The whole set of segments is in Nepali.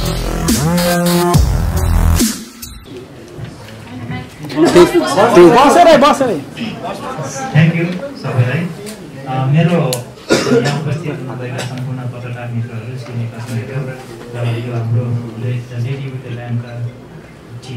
थ्याङ्क यू सबैलाई। मेरो यहाँ उपस्थित हुनुभएका सम्पूर्ण पत्रकार मित्रहरू, सिने कस्मेटर र यो हाम्रो लेडी विथ द ल्याम्पका टिम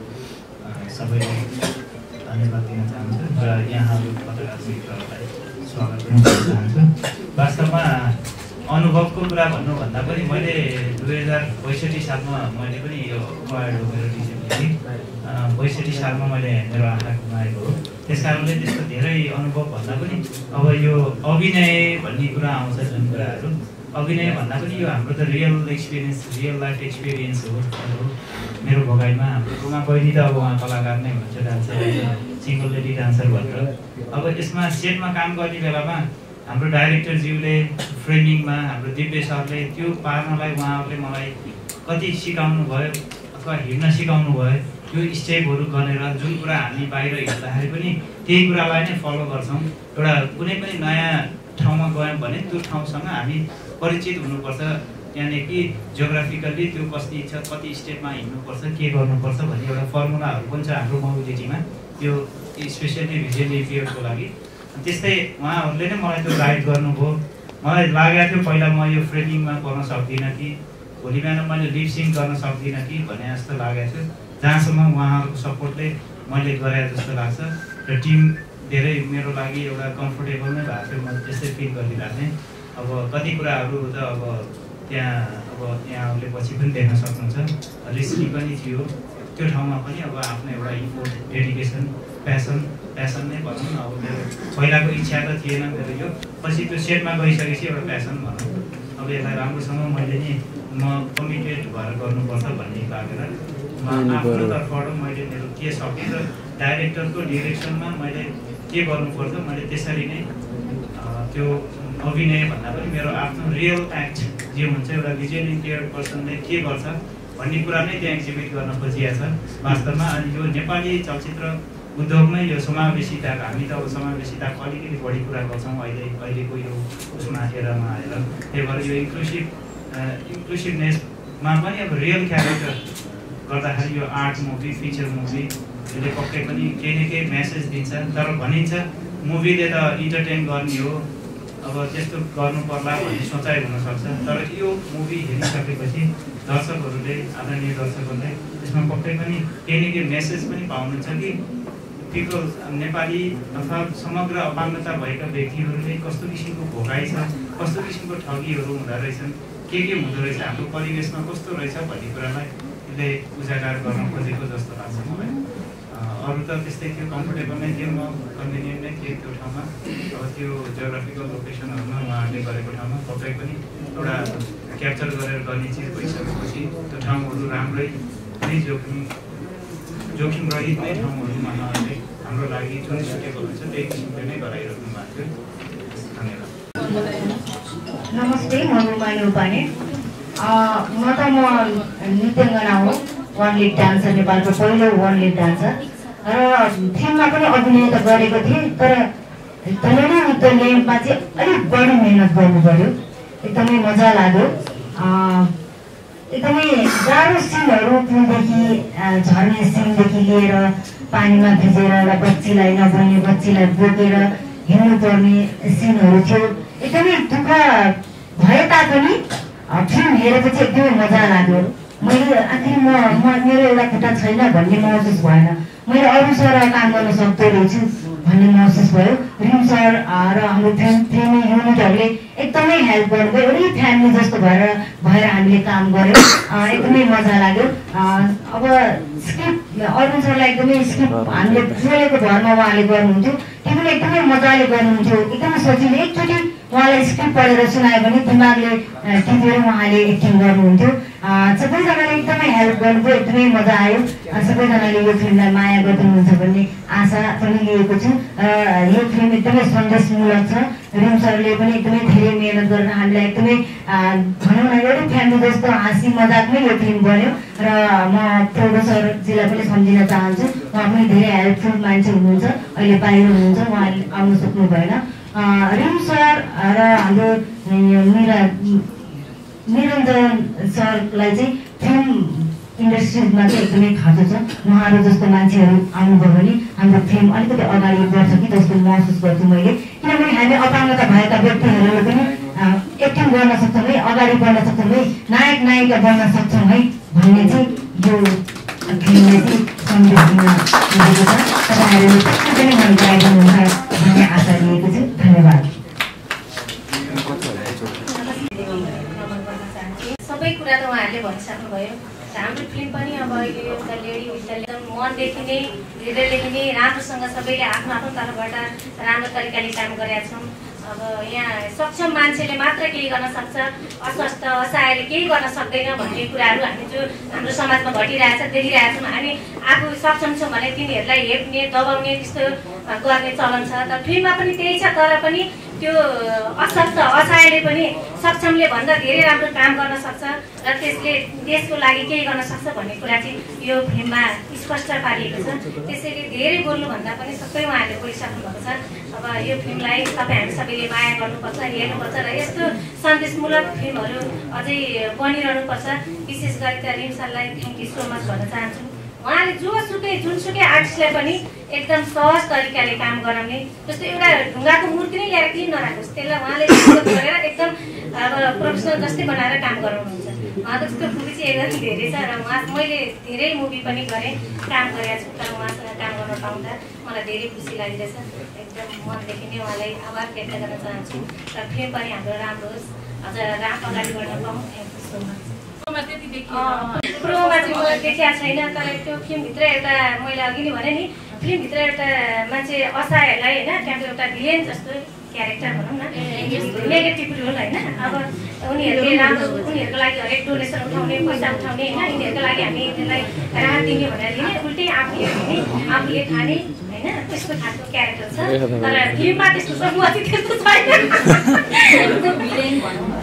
सबैलाई धन्यवाद दिन चाहन्छु र यहाँहरू पत्रकार मित्रहरूलाई स्वागत गर्न चाहन्छु। वास्तवमा अनुभवको कुरा भन्नुभन्दा पनि मैले 2062 सालमा मैले पनि यो गुमाएको मेरो डिसेबिलिटी 62 सालमा मैले मेरो आँखा गुमाएको हो। त्यस कारणले त्यस्तो धेरै अनुभव भन्दा पनि अब यो अभिनय भन्ने कुरा आउँछ जुन कुराहरू, अभिनय भन्दा पनि यो हाम्रो त real experience, real life experience हो। मेरो भगाइमा हाम्रो गुमा बहिनी त अब उहाँ कलाकार नै हुन्छ, डान्सर, सिङ्गल लेडी डान्सर भनेर। अब यसमा सेटमा काम गर्ने बेलामा हाम्रो डाइरेक्टरज्यूले फ्रेमिङमा हाम्रो दिव्य सरले त्यो पार्नलाई उहाँहरूले मलाई कति सिकाउनु भयो अथवा हिँड्न सिकाउनु भयो। त्यो स्टेपहरू गरेर जुन कुरा हामी बाहिर हिँड्दाखेरि पनि त्यही कुरालाई नै फलो गर्छौँ। एउटा कुनै पनि नयाँ ठाउँमा गयौँ भने त्यो ठाउँसँग हामी परिचित हुनुपर्छ, यानि कि जियोग्राफिकल्ली त्यो कति छ, कति स्टेपमा हिँड्नुपर्छ, के गर्नुपर्छ भन्ने एउटा फर्मुलाहरू पनि छ हाम्रो मोबिलिटीमा, त्यो स्पेसली भिजुअली इम्पेयर्डको लागि। त्यस्तै उहाँहरूले नै मलाई त्यो गाइड गर्नुभयो। मलाई लागेको थियो पहिला म यो फ्रेमिङमा गर्न सक्दिनँ कि, भोलि बिहान मैले लिपसिङ गर्न सक्दिनँ कि भन्ने जस्तो लागेको थियो। जहाँसम्म उहाँहरूको सपोर्टले मैले गरे जस्तो लाग्छ र टिम धेरै मेरो लागि एउटा कम्फोर्टेबल नै भएको थियो। म त्यस्तै फिल गरिरहेको थिएँ। अब कति कुराहरू त अब यहाँहरूले पछि पनि देख्न सक्नुहुन्छ, रिस्की पनि थियो त्यो ठाउँमा पनि। अब आफ्नो एउटा इफोर्ट, डेडिकेसन, प्यासन नै भनौँ न। अब मेरो पहिलाको इच्छा त थिएन मेरो यो, पछि त्यो सेटमा गइसकेपछि एउटा प्यासन भनौँ। अब यसलाई राम्रोसँग मैले नि म कमिटेड भएर गर्नुपर्छ भन्ने लागेर आफ्नो तर्फबाट मैले मेरो के सकेँ र डाइरेक्टरको डिरेक्सनमा मैले के गर्नुपर्छ मैले त्यसरी नै त्यो अभिनय भन्दा पनि मेरो आफ्नो रियल एक्ट जे हुन्छ, एउटा भिजुअली इम्पेयर्ड पर्सनले के गर्छ भन्ने कुरा नै त्यहाँ एक्जिबिट गर्न खोजिएको छ वास्तवमा। अनि यो नेपाली चलचित्र उद्योगमै यो समावेशिता, हामी त अब समावेशिताको अलिकति बढी कुरा गर्छौँ अहिलेको यो उसमा एरामा आएर। त्यही भएर यो इन्क्लुसिभनेसमा पनि अब रियल क्यारेक्टर गर्दाखेरि यो आर्ट मुभी, फिचर मुभी यसले पक्कै पनि केही न केही मेसेज दिन्छ। तर भनिन्छ मुभीले त इन्टरटेन गर्ने हो, अब त्यस्तो गर्नु पर्ला भन्ने सोचाइ हुनसक्छ। तर यो मुभी हेरिसकेपछि दर्शकहरूले, आदरणीय दर्शकहरूले त्यसमा पक्कै पनि केही न केही मेसेज पनि पाउनुहुन्छ कि पिपल, नेपाली अथवा समग्र अपाङ्गता भएका व्यक्तिहरूले कस्तो किसिमको भोगाइ छ, कस्तो किसिमको ठगीहरू हुँदो रहेछन्, के हुँदो रहेछ, हाम्रो परिवेशमा कस्तो रहेछ भन्ने कुरालाई यसले उजागर गर्न खोजेको जस्तो लाग्छ मलाई। अरू त त्यस्तै थियो, कम्फोर्टेबल नै थियो, म कन्भिनियन्ट नै थिएँ त्यो ठाउँमा। अब त्यो जियोग्राफिकल लोकेसनहरूमा उहाँहरूले गरेको ठाउँमा पक्कै पनि एउटा क्याप्चर गरेर गर्ने चिज भइसकेपछि त्यो ठाउँहरू राम्रै नै जोखिम रहित नै ठाउँहरूमा उहाँहरूले हाम्रो लागि जुन सुटेबल हुन्छ त्यही किसिमले नै गराइराख्नु भएको थियो। धन्यवाद। नमस्ते, म रुमानी उपाने। म नृत्याङ्गना हो, वान लिड डान्सर, नेपालको पहिलो वान लिड डान्सर। र फिल्ममा पनि अभिनय त गरेको थिएँ, तर लेडी विथ द ल्याम्पमा चाहिँ अलिक बढी मेहनत गर्नु पर्यो। एकदमै मजा लाग्यो। एकदमै गाह्रो सिनहरू, पुलदेखि झर्ने सिनदेखि लिएर पानीमा भिजेर एउटा बच्चीलाई, नबोल्ने बच्चीलाई बोकेर हिँड्नु पर्ने सिनहरू थियो। एकदमै दुःख भए तापनि फिल्म हेरेपछि एकदमै मजा लाग्यो। मैले आखिर मेरो एउटा खुट्टा छैन भन्ने महसुस भएन, मैले अरू सर काम गर्न सक्दो रहेछु भन्ने महसुस भयो। रिम सर र हाम्रो फिल्मी युनिटहरूले एकदमै हेल्प गर्नुभयो। एउटै फ्यामिली जस्तो भएर हामीले काम गऱ्यौँ। एकदमै मजा लाग्यो। अब स्क्रिप्ट अरुण सरलाई एकदमै स्क्रिप्ट हामीले बोलेको भरमा उहाँले गर्नुहुन्थ्यो, त्यो पनि एकदमै मजाले गर्नुहुन्थ्यो। एकदमै सजिलो, एकचोटि उहाँलाई स्क्रिप्ट पढेर सुनायो भने दिमागले टिपेर उहाँले एक्टिङ गर्नुहुन्थ्यो। सबैजनाले एकदमै हेल्प गर्नुभयो, एकदमै मजा आयो। सबैजनाले यो फिल्मलाई माया गरिदिनुहुन्छ भन्ने आशा पनि लिएको छु। यो फिल्म एकदमै सन्देशमूलक छ। रिम सरले पनि एकदमै धेरै मेहनत गरेर हामीलाई एकदमै भनौँ न एउटै फ्यामिली जस्तो हाँसी मजाकमै यो फिल्म बन्यो। र म प्रोड्युसरजीलाई पनि सम्झिन चाहन्छु, उहाँ पनि धेरै हेल्पफुल मान्छे हुनुहुन्छ, अहिले बाहिर हुनुहुन्छ, उहाँले आउनु सक्नु भएन। रिम सर र हाम्रो निरञ्जन सरलाई चाहिँ फिल्म इन्डस्ट्रीमा चाहिँ एकदमै खाँचो छ। उहाँहरू जस्तो मान्छेहरू आउनुभयो भने हाम्रो फिल्म अलिकति अगाडि बढ्छ कि जस्तो महसुस गर्छु मैले, किनभने हामी अपाङ्गता भएका व्यक्तिहरूले पनि एक्टिङ गर्न सक्छौँ है, अगाडि बढ्न सक्छौँ है, नायक नायिका बन्न सक्छौँ है भन्ने चाहिँ यो फिल्मले चाहिँ सन्देश दिन दिएको छ। तपाईँहरूले पक्कै पनि मन पराइदिनुहुन्छ भन्ने आशा लिएको छु। धन्यवाद। सबै कुरा त उहाँहरूले भनिसक्नुभयो। हाम्रो फिल्म पनि अब अहिले एउटा लेडी विथ एकदम मनदेखि नै हृदयदेखि नै राम्रोसँग सबैले आफ्नो आफ्नो तर्फबाट राम्रो तरिकाले काम गरेका छौँ। अब यहाँ सक्षम मान्छेले मात्र केही गर्न सक्छ, अस्वस्थ असहायले केही गर्न सक्दैन भन्ने कुराहरू हामी जो हाम्रो समाजमा घटिरहेछ देखिरहेछौँ। हामी आफू सक्षम छौँ भने तिनीहरूलाई हेप्ने दबाउने त्यस्तो गर्ने चलन छ। त फिल्ममा पनि त्यही छ, तर पनि त्यो असक्त असहायले पनि सक्षमले भन्दा धेरै राम्रो काम गर्न सक्छ र त्यसले देशको लागि केही गर्न सक्छ भन्ने कुरा चाहिँ यो फिल्ममा स्पष्ट पारिएको छ। त्यसैले धेरै बोल्नुभन्दा पनि सबै उहाँहरूले बोलिसक्नु भएको छ। अब यो फिल्मलाई तपाईँ हामी सबैले माया गर्नुपर्छ, हेर्नुपर्छ र यस्तो सन्देशमूलक फिल्महरू अझै बनिरहनुपर्छ। विशेष गरी त रिम सरलाई थ्याङ्क यू सो मच भन्न चाहन्छु। उहाँले जुनसुकै आर्टिस्टलाई पनि एकदम सहज तरिकाले काम गराउने, जस्तो एउटा ढुङ्गाको मूर्ति नै ल्याएर किन नराखोस्, त्यसलाई उहाँले गरेर एकदम अब प्रोफेसनल जस्तै बनाएर काम गराउनुहुन्छ। उहाँको त्यस्तो खुबी चाहिँ एकदम धेरै छ र मैले धेरै मुभी पनि गरेँ, काम गरेका छु, तर उहाँसँग काम गर्न पाउँदा मलाई धेरै खुसी लागिरहेछ। एकदम मनदेखि नै उहाँलाई आभार व्यक्त गर्न चाहन्छु र फिल्म पनि हाम्रो राम्रो होस्, अझ राम्रो अगाडि बढ्न पाऊँ। Thank you so much. प्रोमा चाहिँ मैले देखेको छैन, तर त्यो फिल्मभित्र एउटा मैले अघि नै भने नि, फिल्मभित्र एउटा मान्छे असहायलाई होइन, त्यहाँको एउटा भिलेन जस्तो क्यारेक्टर भनौँ न, नेगेटिभ रोल होइन। अब उनीहरूले राम्रो उनीहरूको लागि हरेक डोनेसन उठाउने, पैसा उठाउने होइन, यिनीहरूको लागि हामी त्यसलाई राहत दिने भनेर दिने, उल्टै आफूले दिने आफूले खाने होइन, त्यस्तो खालको क्यारेक्टर छ। तर फिल्ममा त्यस्तो छ, म चाहिँ त्यस्तो छैन।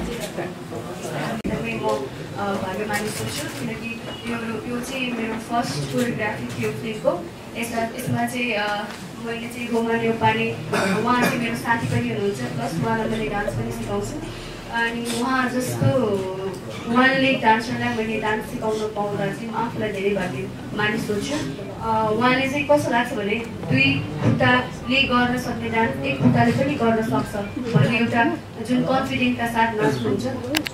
भाग्यमानी सोच्छु, किनकि यो चाहिँ मेरो फर्स्ट कोरियोग्राफी थियो फिल्मको। यसमा चाहिँ मैले चाहिँ गोमा नेपाली, उहाँ चाहिँ मेरो साथी पनि हुनुहुन्छ, प्लस उहाँलाई मैले डान्स पनि सिकाउँछु। अनि उहाँ जस्तो उहाँले डान्सरलाई मैले डान्स सिकाउनु पाउँदा चाहिँ म आफूलाई धेरै भाग्यमानी सोच्छु। उहाँले चाहिँ कस्तो लाग्छ भने दुई खुट्टाले गर्न सक्ने डान्स एक खुट्टाले पनि गर्न सक्छ भन्ने एउटा जुन कन्फिडेन्टका साथ नाच्नुहुन्छ,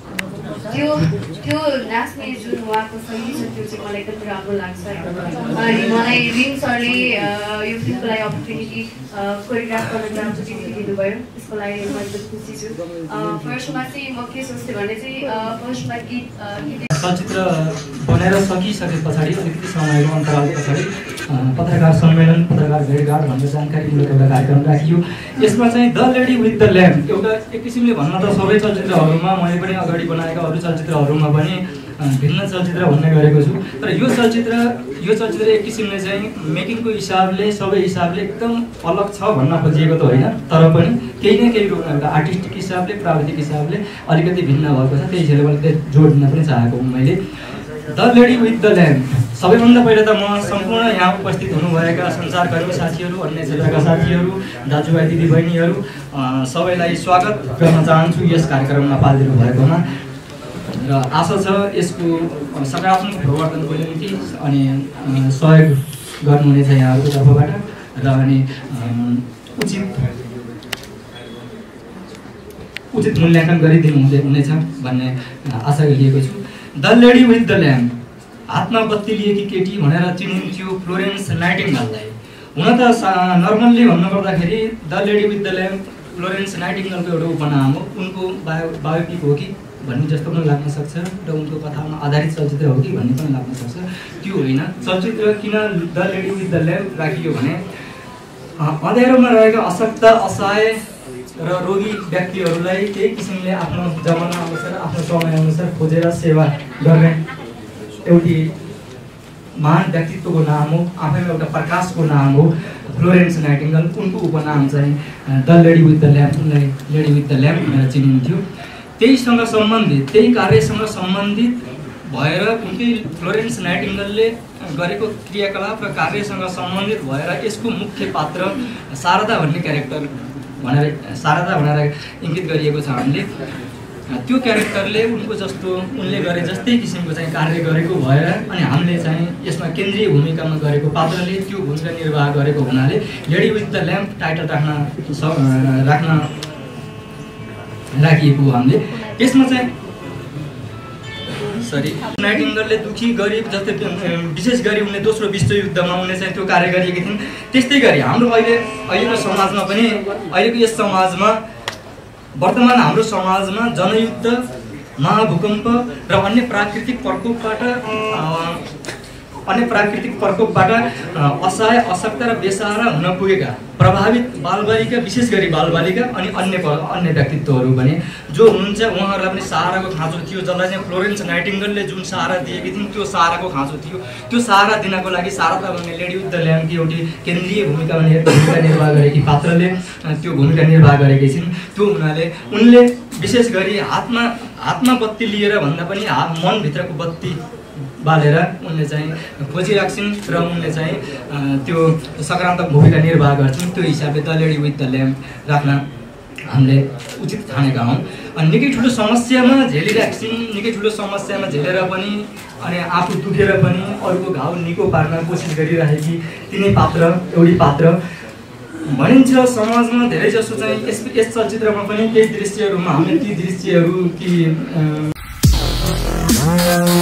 त्यो नाच्ने जुन उहाँको शैली छ त्यो चाहिँ मलाई एकदम राम्रो लाग्छ। अनि मलाई रिम सरले यो फिल्मको लागि अपर्च्युनिटी कोरियोग्राफ गर्न अपर्च्युनिटी दिनुभयो, त्यसको लागि म एकदम खुसी छु। फर्स्टमा चाहिँ म के सोच्थेँ भने चाहिँ फर्स्टमा गीत चलचित्र बनेर सकिसके पछाडि अलिकति समयको अन्तराल पछाडि पत्रकार सम्मेलन, पत्रकार भेटघाट भनेर जानकारीमूलक एउटा कार्यक्रम राखियो। यसमा चाहिँ the lady with the lamp एउटा एक किसिमले भन्न त सबै चलचित्रहरूमा मैले पनि अगाडि बनाएका अरू चलचित्रहरूमा पनि भिन्न चलचित्र भन्ने गरेको छु। तर यो चलचित्र एक किसिमले चाहिँ मेकिङको हिसाबले सबै हिसाबले एकदम अलग छ भन्न खोजिएको त होइन, तर पनि केही न केही रूपमा एउटा आर्टिस्टिक हिसाबले प्राविधिक हिसाबले अलिकति भिन्न भएको छ। त्यही हिसाबले मैले जोड दिन पनि चाहेको हुँ मैले। The lady with the lamp सबैभन्दा पहिला त म सम्पूर्ण यहाँ उपस्थित हुनुभएका सञ्चारकर्मी साथीहरू, अन्य क्षेत्रका साथीहरू, दाजुभाइ दिदीबहिनीहरू सबैलाई स्वागत गर्न चाहन्छु यस कार्यक्रममा पालिदिनु भएकोमा। र आशा छ यसको सकारात्मक प्रवर्तनको निम्ति अनि सहयोग गर्नुहुनेछ यहाँहरूको तर्फबाट र अनि उचित मूल्याङ्कन गरिदिनु हुनेछ भन्ने आशा लिएको छु। The lady with the lamp हातमा बत्ती लिएकी केटी भनेर चिनिन्थ्यो फ्लोरेन्स नाइटिङ्गेललाई। हुन त नर्मल्ली भन्नुपर्दाखेरि the lady with the lamp Florence नाइटिङ्गेलको एउटा उपनाम हो, उनको बायोपिक हो कि भन्ने जस्तो पनि लाग्न सक्छ र उनको कथामा आधारित चलचित्र हो कि भन्ने पनि लाग्न सक्छ। त्यो होइन, चलचित्र किन the lady with the lamp राखियो भने अँध्यारोमा रहेका अशक्त असहाय र रोगी व्यक्तिहरूलाई त्यही किसिमले आफ्नो जमाना अनुसार आफ्नो समय अनुसार खोजेर सेवा गर्ने एउटी महान व्यक्तित्वको नाम हो, आफैमा एउटा प्रकाशको नाम हो फ्लोरेन्स नाइटिङ्गेल। उनको उपनाम चाहिँ the lady with the lamp, उनलाई लेडी विथ द ल्याम्प भनेर चिनिन्थ्यो। त्यहीसँग सम्बन्धित, त्यही कार्यसँग सम्बन्धित भएर उनकै फ्लोरेन्स नाइटिङ्गेलले गरेको क्रियाकलाप र कार्यसँग सम्बन्धित भएर यसको मुख्य पात्र शारदा भन्ने क्यारेक्टर भनेर इङ्गित गरिएको छ हामीले। त्यो क्यारेक्टरले उनको जस्तो उनले गरे जस्तै किसिमको चाहिँ कार्य गरेको भएर अनि हामीले चाहिँ यसमा केन्द्रीय भूमिकामा गरेको पात्रले त्यो भूमिका निर्वाह गरेको हुनाले lady with the lamp title राख्न राखिएको हो हामीले। यसमा चाहिँ नाइटिङ्गेलले दुखी गरिब जस्तै विशेष गरी उनले दोस्रो विश्वयुद्धमा उनले चाहिँ त्यो कार्य गरेकी थिइन्। त्यस्तै गरी हाम्रो अहिलेको समाजमा पनि अहिलेको यस समाजमा वर्तमान हाम्रो समाजमा जनयुद्ध, महाभूकम्प र अन्य प्राकृतिक प्रकोपबाट असहाय, अशक्त र बेसहारा हुन पुगेका प्रभावित बालबालिका, विशेष गरी बालबालिका अनि अन्य व्यक्तित्वहरू भने जो हुनुहुन्छ उहाँहरूलाई पनि सहाराको खाँचो थियो। जसलाई चाहिँ फ्लोरेन्स नाइटिङ्गेलले जुन सहारा दिएकी थिइन् त्यो सहाराको खाँचो थियो। त्यो सहारा दिनको लागि शारदा भन्ने लेडी विथ द ल्याम्पकी एउटी केन्द्रीय भूमिका निर्वाह गरेकी पात्रले त्यो भूमिका निर्वाह गरेकी छिन्। त्यो हुनाले उनले विशेष गरी हातमा बत्ती लिएर भन्दा पनि मनभित्रको बत्ती बालेर उनले चाहिँ खोजिराख्छिन् र उनले चाहिँ त्यो सकारात्मक भूमिका निर्वाह गर्छिन्। त्यो हिसाबले the lady with the lamp राख्न हामीले उचित ठानेका हौँ। अनि निकै ठुलो समस्यामा झेलिराख्छिन्, निकै ठुलो समस्यामा झेलेर पनि अनि आफू दुखेर पनि अरूको घाउ निको पार्न कोसिस गरिरहेकी तिनै एउटी पात्र भनिन्छ। समाजमा धेरै जसो चाहिँ यस चलचित्रमा पनि केही दृश्यहरूमा हामीले ती दृश्यहरू कि